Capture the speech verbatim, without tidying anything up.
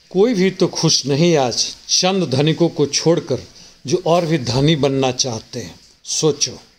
कोई भी तो खुश नहीं आज चंद धनिकों को छोड़कर जो और भी धनी बनना चाहते हैं। सोचो।